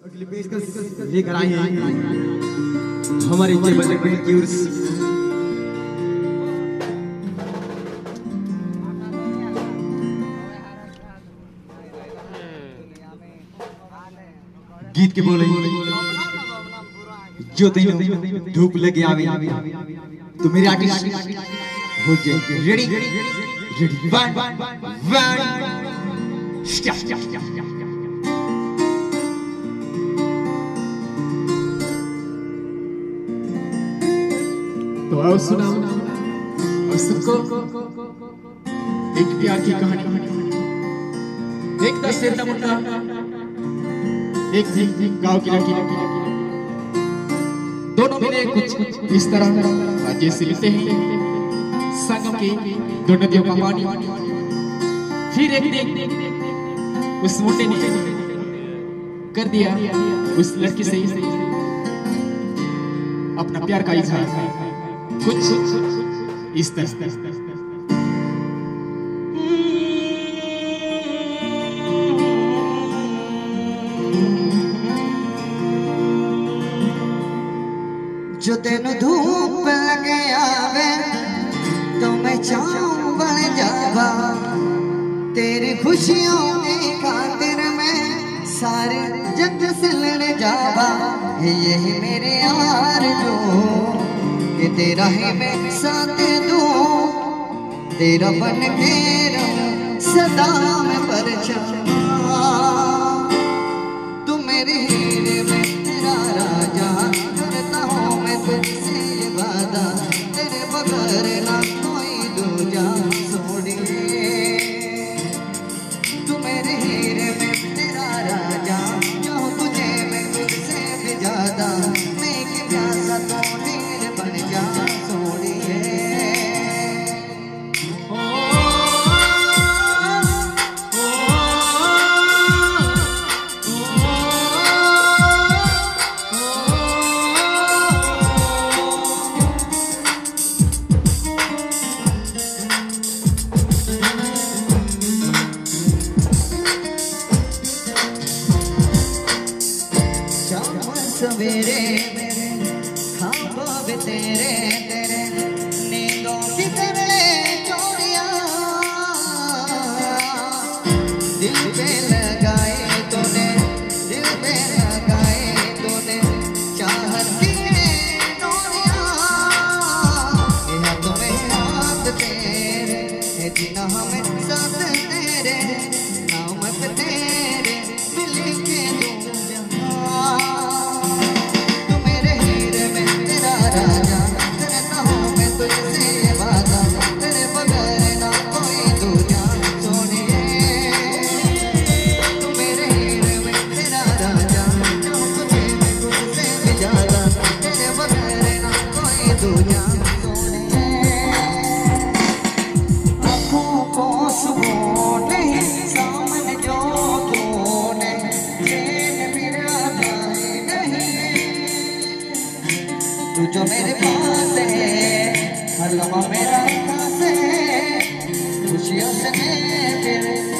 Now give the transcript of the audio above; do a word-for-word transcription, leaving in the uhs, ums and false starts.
लिए पेशकश लेकर आए हैं हमारे जय बजरंग बली की ओर से। गीत के बोले जो तेन धूप लगे आवे तो मेरे आर्टिस्ट हो जाए ready ready one one start. तो आओ सुनाओ और सबको एक प्यार की कहानी। एक दस सिर का मुंडा, एक थी गांव की लड़की, दोनों मिले कुछ इस तरह जैसे लिखते हैं संगम की दो नदियों का पानी। फिर एक दिन उस मुंडे ने कर दिया उस लड़की से अपना प्यार का इजहार कुछ इस तरह। जो तेन धूप लगे आवे तो मैं चाहूं बन जावा, तेरी खुशियों की खातिर मैं सारे जग से लड़ जावा। यही मेरे यार जो कि तेरा ही मैं साथ दूं, तेरा बन के रहूं सदा मैं परछावा। तू मेरे हीरे में तेरा राजा, करता हूँ मैं तुझसे ये वादा, तेरे बगैर ना कोई दूजा छोड़िए। तू मेरे हीरे में तेरा राजा, जो तुझे मैं तुझसे भी ज्यादा, मैं कि प्यासा तो नीर बन जा सोनिए। सवेरे मेरे ख्वाब तेरे तेरे नींदों की तेरे चोरिया, दिल पे लगाए तूने, दिल पे लगाए तूने चाहत की डोरिया। हाथ में हाथ तेरे जीना हमें साथ तेरे, नाम पे तेरे मिल के दूं जहां। तू जो मेरे पास है हर लम्हा मेरा खास है, खुशियों से मैं तेरे